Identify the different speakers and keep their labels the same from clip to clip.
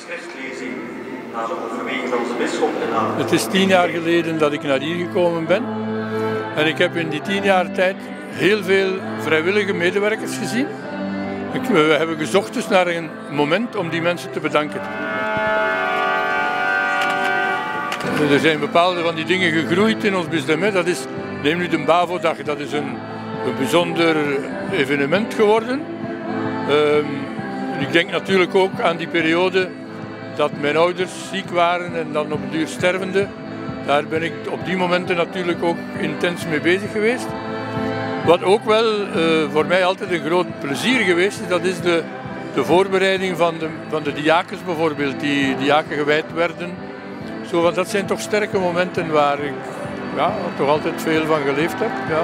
Speaker 1: schriftlezing naar de overweging van onze bisschop.
Speaker 2: Het is 10 jaar geleden dat ik naar hier gekomen ben. En ik heb in die 10 jaar tijd heel veel vrijwillige medewerkers gezien. We hebben gezocht dus naar een moment om die mensen te bedanken. Er zijn bepaalde van die dingen gegroeid in ons bisdom. Dat is, neem nu de BAVO-dag, dat is een bijzonder evenement geworden. Ik denk natuurlijk ook aan die periode dat mijn ouders ziek waren en dan op een duur stervende. Daar ben ik op die momenten natuurlijk ook intens mee bezig geweest. Wat ook wel voor mij altijd een groot plezier geweest is, dat is de voorbereiding van de diakens bijvoorbeeld, die diaken gewijd werden. Zo, want dat zijn toch sterke momenten waar ik toch altijd veel van geleefd heb. Ja.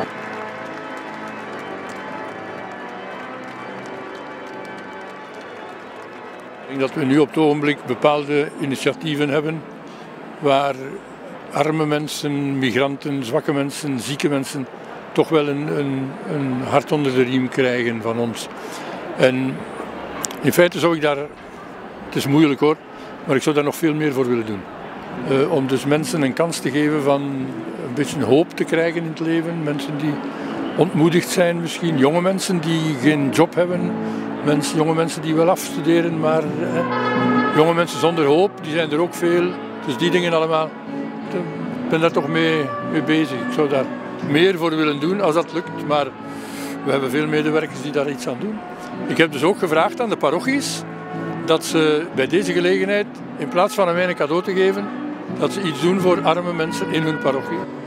Speaker 2: Ik denk dat we nu op het ogenblik bepaalde initiatieven hebben waar arme mensen, migranten, zwakke mensen, zieke mensen toch wel een hart onder de riem krijgen van ons. En in feite zou ik daar, het is moeilijk hoor, maar ik zou daar nog veel meer voor willen doen. Om dus mensen een kans te geven van een beetje hoop te krijgen in het leven. Mensen die ontmoedigd zijn misschien, jonge mensen die geen job hebben. Jonge mensen die wel afstuderen, maar jonge mensen zonder hoop, die zijn er ook veel. Dus die dingen allemaal, ik ben daar toch mee bezig. Ik zou daar meer voor willen doen als dat lukt, maar we hebben veel medewerkers die daar iets aan doen. Ik heb dus ook gevraagd aan de parochies dat ze bij deze gelegenheid, in plaats van aan mij een cadeau te geven, dat ze iets doen voor arme mensen in hun parochie.